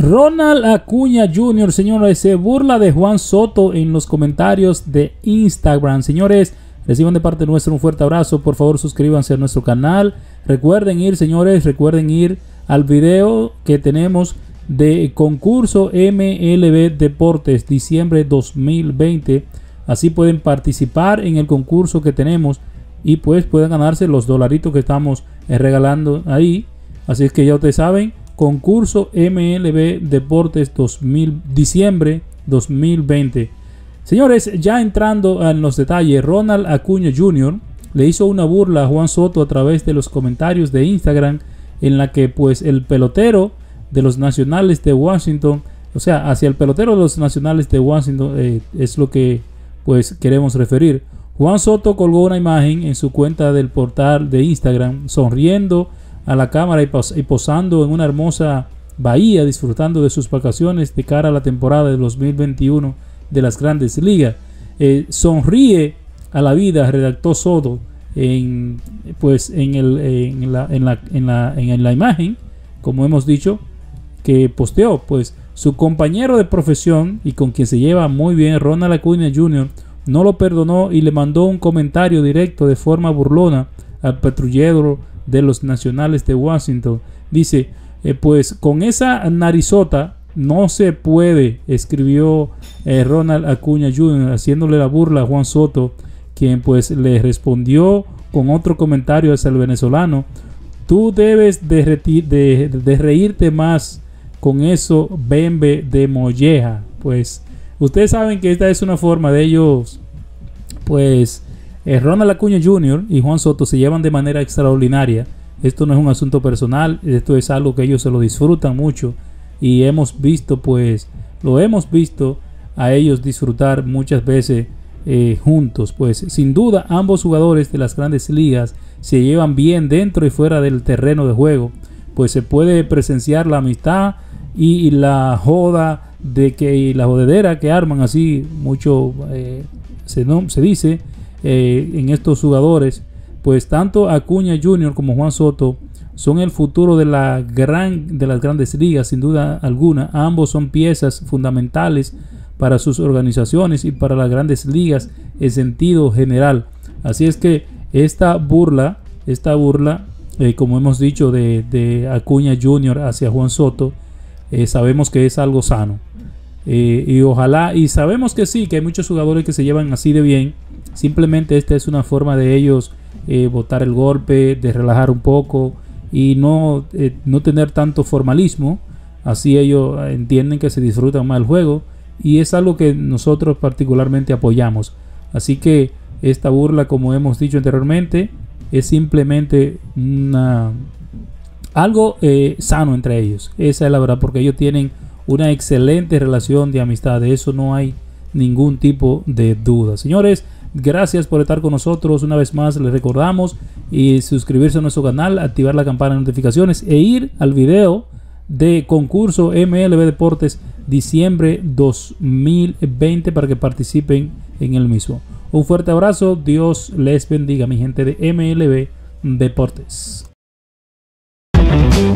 Ronald Acuña Jr., señores, se burla de Juan Soto en los comentarios de Instagram. Señores, reciban de parte nuestra un fuerte abrazo. Por favor, suscríbanse a nuestro canal. Recuerden ir, señores, recuerden ir al video que tenemos de concurso MLB Deportes diciembre 2020. Así pueden participar en el concurso que tenemos y pues pueden ganarse los dolaritos que estamos regalando ahí. Así es que ya ustedes saben, concurso MLB Deportes diciembre 2020. Señores, ya entrando en los detalles, Ronald Acuña Jr. le hizo una burla a Juan Soto a través de los comentarios de Instagram, en la que pues el pelotero de los Nacionales de Washington, o sea, hacia el pelotero de los Nacionales de Washington, es lo que pues queremos referir. Juan Soto colgó una imagen en su cuenta del portal de Instagram, sonriendo a la cámara y posando en una hermosa bahía, disfrutando de sus vacaciones de cara a la temporada de 2021 de las Grandes Ligas. Sonríe a la vida, redactó Soto en la imagen, como hemos dicho, que posteó. Pues su compañero de profesión y con quien se lleva muy bien, Ronald Acuña Jr., no lo perdonó y le mandó un comentario directo de forma burlona al patrullero de los Nacionales de Washington. Dice, pues con esa narizota no se puede, escribió Ronald Acuña Jr., haciéndole la burla a Juan Soto, quien pues le respondió con otro comentario hacia el venezolano: tú debes de reírte más con eso, bembe de molleja. Pues ustedes saben que esta es una forma de ellos, pues Ronald Acuña Jr. y Juan Soto se llevan de manera extraordinaria. Esto no es un asunto personal, esto es algo que ellos se lo disfrutan mucho y hemos visto, pues lo hemos visto a ellos disfrutar muchas veces juntos. Pues sin duda ambos jugadores de las Grandes Ligas se llevan bien dentro y fuera del terreno de juego. Pues se puede presenciar la amistad y la joda y la jodedera que arman así mucho, se dice en estos jugadores. Pues tanto Acuña Jr. como Juan Soto son el futuro de las Grandes Ligas, sin duda alguna. Ambos son piezas fundamentales para sus organizaciones y para las Grandes Ligas en sentido general. Así es que esta burla, como hemos dicho, de Acuña Jr. hacia Juan Soto, sabemos que es algo sano. Y ojalá, y sabemos que sí, que hay muchos jugadores que se llevan así de bien. Simplemente esta es una forma de ellos botar el golpe, de relajar un poco y no tener tanto formalismo. Así ellos entienden que se disfrutan más el juego y es algo que nosotros particularmente apoyamos. Así que esta burla, como hemos dicho anteriormente, es simplemente algo sano entre ellos. Esa es la verdad, porque ellos tienen una excelente relación de amistad. De eso no hay ningún tipo de duda. Señores, gracias por estar con nosotros. Una vez más les recordamos y suscribirse a nuestro canal, activar la campana de notificaciones e ir al video de concurso MLB Deportes diciembre 2020 para que participen en el mismo. Un fuerte abrazo. Dios les bendiga, mi gente de MLB Deportes.